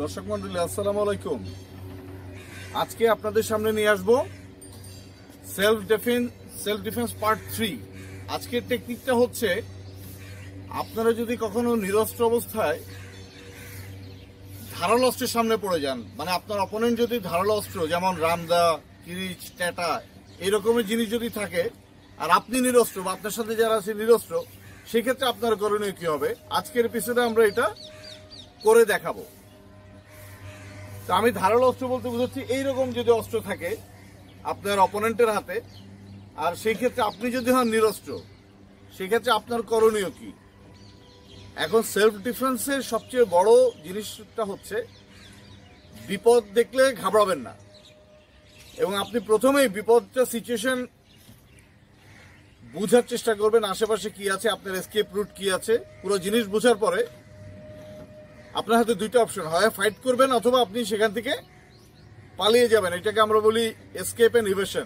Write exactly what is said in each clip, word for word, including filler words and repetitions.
দর্শক মন্ডলী আসসালামু আলাইকুম। আজকে আপনাদের সামনে নিয়ে আসব self defence self defence part three. আজকের টেকনিকটা হচ্ছে, আপনারা যদি কখনো নিরস্ত্র অবস্থায় ধারালো অস্ত্রের সামনে পড়ে যান, মানে আপনার অপোনেন্ট যদি ধারালো অস্ত্র যেমন রামদা, কিরিচ, ট্যাটা এরকমের জিনিস যদি থাকে আর আপনি নিরস্ত্র বা আপনার সাথে যারা আছে নিরস্ত্র, সেক্ষেত্রে আপনার করণীয় কি হবে আজকের এপিসোডে আমরা এটা করে দেখাবো। তো আমি ধারালো অস্ত্র বলতে বুঝাচ্ছি এইরকম যদি অস্ত্র থাকে আপনার অপোনেন্টের হাতে, আর সেই ক্ষেত্রে আপনি যদি হন নিরস্ত্র, সেক্ষেত্রে আপনার করণীয় কি। এখন সেলফ ডিফেন্সের সবচেয়ে বড় জিনিসটা হচ্ছে বিপদ দেখলে ঘাবড়াবেন না, এবং আপনি প্রথমেই বিপদটা সিচুয়েশন বুঝার চেষ্টা করবেন, আশেপাশে কি আছে, আপনার এসকেপ রুট কি আছে। পুরো জিনিস বোঝার পরে আপনার হাতে দুইটা অপশন, হয় ফাইট করবেন অথবা আপনি সেখান থেকে পালিয়ে যাবেন। এটাকে আমরা বলি এসকেপ এন্ড ইভেশন।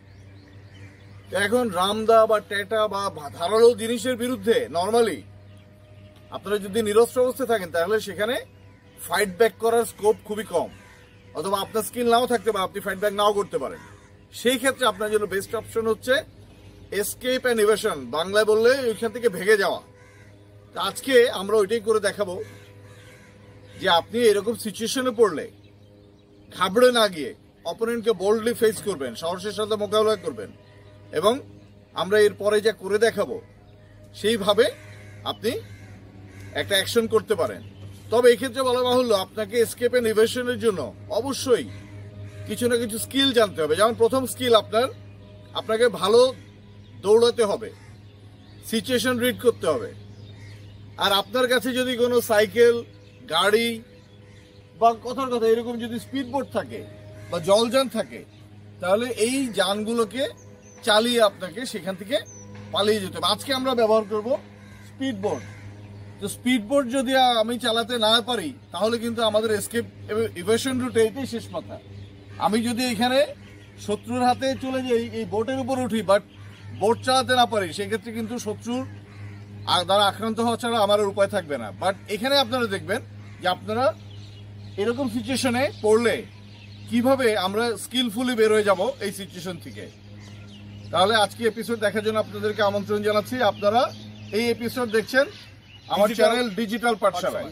এখন রামদা বা ট্যাটা বা ধারালো জিনিসের বিরুদ্ধে নর্মালি আপনারা যদি নিরস্ত্র অবস্থায় থাকেন তাহলে সেখানে ফাইট ব্যাক করার স্কোপ খুবই কম, অথবা আপনার স্কিল নাও থাকতে পারে, আপনি ফাইট ব্যাক নাও করতে পারেন। সেই ক্ষেত্রে আপনার জন্য বেস্ট অপশন হচ্ছে এসকেপ এন্ড ইভেশন, বাংলায় বললে ওইখান থেকে ভেগে যাওয়া। আজকে আমরা ওইটাই করে দেখাবো যে আপনি এরকম সিচুয়েশনে পড়লে ঘাবড়ে না গিয়ে অপোনেন্টকে বোল্ডলি ফেস করবেন, সাহসের সাথে মোকাবেলা করবেন, এবং আমরা এর পরে যা করে দেখাবো সেইভাবে আপনি একটা অ্যাকশন করতে পারেন। তবে এক্ষেত্রে বলা বাহুল্য, আপনাকে এসকেপ এন্ড ইভেশনের জন্য অবশ্যই কিছু না কিছু স্কিল জানতে হবে। যেমন প্রথম স্কিল, আপনার আপনাকে ভালো দৌড়াতে হবে, সিচুয়েশন রিড করতে হবে। আর আপনার কাছে যদি কোনো সাইকেল, গাড়ি বা কথার কথা এরকম যদি স্পিড বোট থাকে বা জলযান থাকে, তাহলে এই যানগুলোকে চালিয়ে আপনাকে সেখান থেকে পালিয়ে যেতে হবে। আজকে আমরা ব্যবহার করব স্পিড বোট। তো স্পিড বোট যদি আমি চালাতে না পারি তাহলে কিন্তু আমাদের এসকেপ ইভেশন রুটে এটাই শেষ কথা। আমি যদি এখানে শত্রুর হাতে চলে যাই, এই বোটের উপর উঠি, বাট বোট চালাতে না পারি, সেক্ষেত্রে কিন্তু শত্রুর দ্বারা আক্রান্ত হওয়া ছাড়া আমার উপায় থাকবে না। বাট এখানে আপনারা দেখবেন যে আপনারা এরকম সিচুয়েশনে পড়লে কিভাবে আমরা স্কিলফুলি বের হয়ে যাব এই সিচুয়েশন থেকে। তাহলে আজকে এপিসোড দেখার জন্য আপনাদেরকে আমন্ত্রণ জানাচ্ছি। আপনারা এই এপিসোড দেখছেন আমার চ্যানেল ডিজিটাল পাঠশালায়।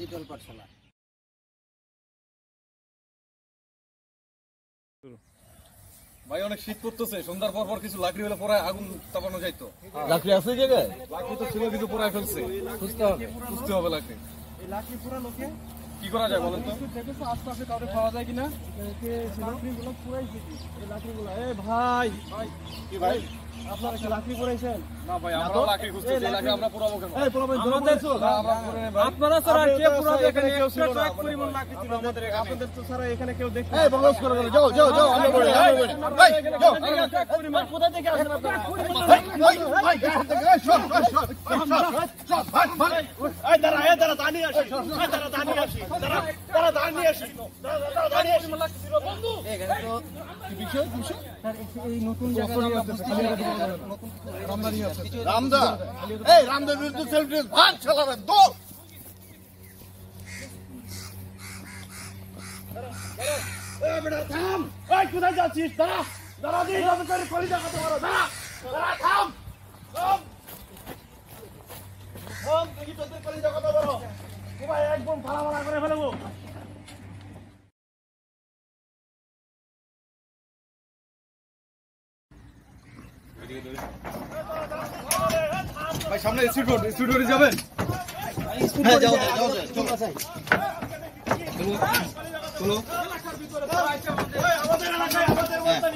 ভাই অনেক শীত করতেছে, সন্ধ্যার পর পর কিছু লাকড়ি হলে পরে আগুন তাপানো যাইতো। লাকড়ি আছে জায়গায়? লাকড়ি তো ছিল কিন্তু পোড়ায় ফেলছে, খুঁজতে হবে খুঁজতে হবে লাকড়ি। এই লাকড়ি পুরানোকে কি করা যায় বলেন তো? দেখেছো আশপাশে কাউকে পাওয়া যায় কিনা? লাকড়িগুলো পুরাইছে কি এই লাকড়িগুলো? এ ভাই ভাই কি ভাই, আপনারা কি লাকড়ি পুরাইছেন? না ভাই, আমরা লাকড়ি খুঁজতেছি, এই লাকড়ি আমরা পোড়াবো কেন? এই পোড়াবেন জোর দেছো? না, আমরা পুড়ে নেই ভাই। আপনারা ছাড়া আর কে পুরাবে? এখানে কেউ ছিল না, ট্রাক পরিমাণ লাকড়ি ছিল আমাদের এখানে। আপনাদের তো ছাড়া এখানে কেউ দেখতে এই বঙ্গস করে গেল, যাও যাও যাও, আমরা বলি আমরা বলি এই যাও ট্রাক পরিমাণ কোথা থেকে আসেন আপনারা? ভাই ভাই গাড়ি থেকে এই শট শট শট ভাই ভাই এই দাঁড়া এই দাঁড়া দাঁড়িয়ে আসি, এই দাঁড়া দাঁড়িয়ে আসি, দাঁড়া দাঁড়া দাঁড়িয়ে আসি, দাঁড়া দাঁড়িয়ে আসি। বন্ধু এখানে তো কি বিষয় বিষয় এই নতুন জায়গা নতুন রামদানি আছে। রামদা, এই রামদার বিরুদ্ধে সেলফ ডিফেন্স ভাগ চালাবেন তো। এই বেটা থাম, এই কোথায় যাচ্ছিস? দাঁড়া দাঁড়া দিই আমি করে কলি দেখাতে পারো। দাঁড়া দাঁড়া থাম থাম থাম, তুই তোদের কলি দেখাতে পারো। ও ভাই একদম ফালা ফালা করে ফেলবো। ভাই সামনে স্পিড বোট, স্পিড বোটে যাবেন? হ্যাঁ যাও যাও যাও চলো চলো চলো। আমাদের এলাকায় আমাদের বলতানি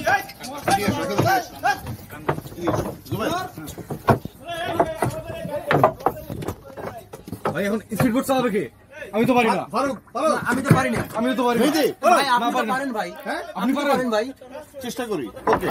ভাই এখন স্পিড বোট চালাবে কে? আমি তো পারি না। ফারুক ফারুক আমি তো পারি না আমি তো পারি না। ভাই, আপনি তো পারেন ভাই। হ্যাঁ আপনি তো পারেন ভাই। চেষ্টা করি। ওকে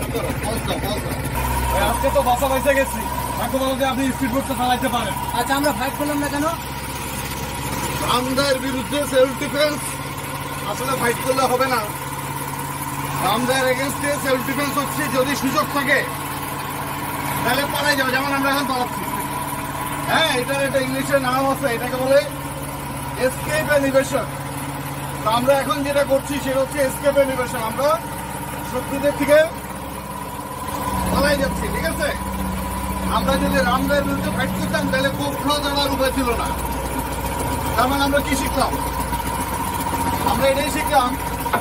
করো পজ দাও পজ দাও ভাই, আজকে তো বাসা বাইসে গেছি, এখন বলো যে আপনি স্পিড বোটটা চালাইতে পারেন। আচ্ছা আমরা ফাইট করলাম না কেন? রামদার বিরুদ্ধে সেলফ ডিফেন্স আসলে ফাইট করলে হবে না। রামদার এগেনস্টে সেলফ ডিফেন্স হচ্ছে যদি সুযোগ থাকে তাহলে পালাই যাবে, যেমন আমরা এখন পালাচ্ছি। হ্যাঁ, এটার একটা ইংলিশের নাম আছে, এটাকে বলে এসকেপ এনিভেশন। তো আমরা এখন যেটা করছি সেটা হচ্ছে এসকেপ এনিভেশন। আমরা শত্রুদের থেকে পালাই যাচ্ছি, ঠিক আছে? আমরা যদি রামদার বিরুদ্ধে ফাইট করতাম তাহলে কোথাও দাঁড়ার উপায় ছিল না। তার মানে আমরা কি শিখলাম? আমরা এটাই শিখলাম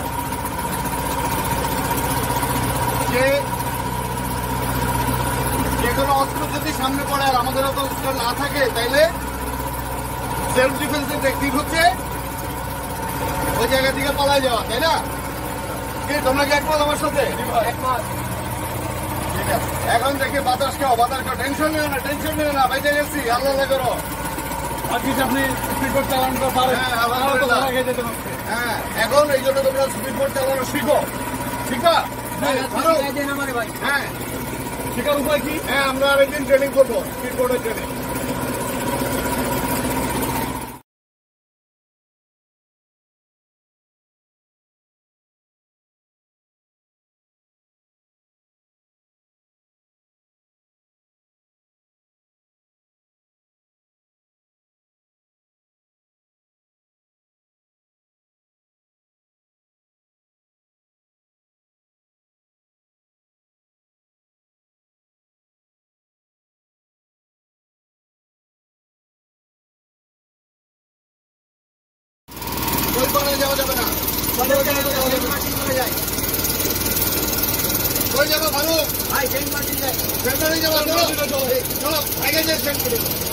যে যে কোনো অস্ত্র যদি সামনে পড়ে আর আমাদের অত অস্ত্র না থাকে তাইলে সেলফ ডিফেন্সের টেকনিক হচ্ছে ওই জায়গা থেকে পালাই যাওয়া, তাই না? কি তোমরা কি একমত আমার সাথে? ঠিক আছে, এখন দেখে বাতাস খাও, বাতাস খাও, টেনশন নিও না, টেনশন নিও না, বাইরে গেছি, আল্লাহ আল্লাহ করো। আর কিছু আপনি স্পিড বোট চালানো পারেন? হ্যাঁ, আলহামদুলিল্লাহ। হ্যাঁ, এখন এই জন্য তোমরা স্পিড বোট চালানো শিখো, শিখা? হ্যাঁ, ধরো। ভাই হ্যাঁ, শেখার উপায় কি? হ্যাঁ, আমরা আরেকদিন ট্রেনিং করবো, স্পিড বোটের ট্রেনিং। ওই পারে যাওয়া যাবে না, যাওয়া যাবে না। কই যাবো ভালো? ভাই সেন্ট মার্টিন যাই। ফেব্রুয়ারি যাবো, চলো চলো, ভাইকে যে সেন্ড করে দাও।